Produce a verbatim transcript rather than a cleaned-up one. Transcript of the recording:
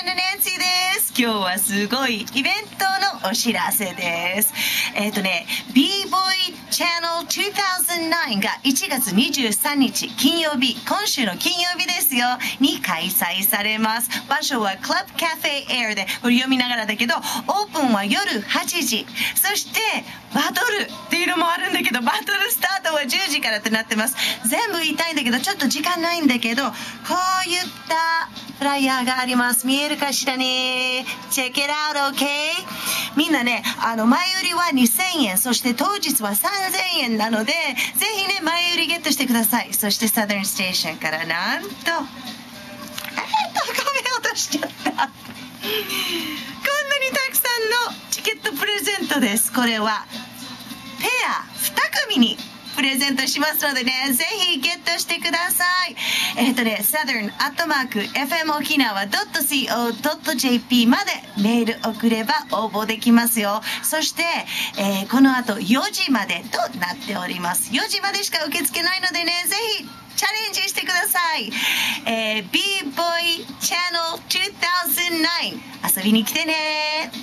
and Nancy です。今日はすごいイベントのお知らせです。えっとね、B-Boy Channelにせんきゅうがいちがつにじゅうさんにち金曜日、今週の金曜日ですよ、に開催されます。場所は Club Cafe Air で、これ読みながらだけど、オープンは夜はちじ。そして、バトルっていうのもあるんだけど、バトルスタートはじゅうじからってなってます。全部言いたいんだけど、ちょっと時間ないんだけど、こういったフライヤーがあります。見えるかしらね。Check it out, OK? みんなね、あの、前売りはにせんえん、そして当日はさんぜんえんなので、ぜひね、前売りゲットしてください。そして、Southern Station からなんと、えーっと、ごめん、落としちゃった。こんなにたくさんのチケットプレゼントです。これは、ペアに組にプレゼントしますのでね、ぜひゲットしてください。えっとね、Southern アットマーク エフエム 沖縄 ドット シーオー ドット ジェーピー までメール送れば応募できますよ。そして、えー、この後よじまでとなっております。よじまでしか受け付けないのでね、ぜひチャレンジしてください。えー、B-Boy Channel にせんきゅう遊びに来てね。